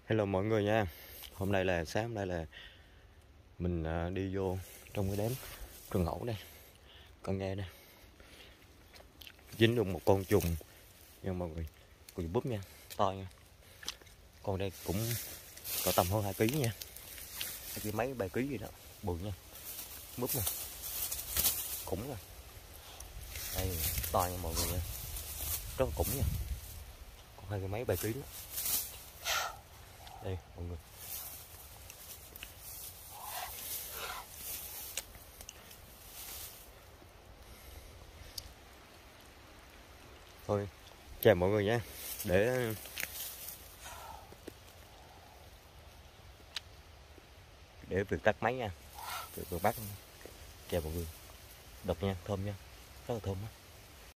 Hello mọi người nha. Hôm nay là sáng hôm nay là mình đi vô trong cái đám rừng ẩu đây. Con nghe nè, dính được một con trùng nha mọi người, con trùng búp nha, to nha. Con đây cũng có tầm hơn 2 kg nha, 2 kg mấy 3 kg gì đó, bự nha, búp nè, khủng nè, đây to nha mọi người nha, rất là khủng nha, còn 2 kg mấy 3 kg đó. Đây mọi người. Thôi chào mọi người nha, để việc tắt máy nha, việc bắt. Chào mọi người, độc nha, thơm nha, rất là thơm á.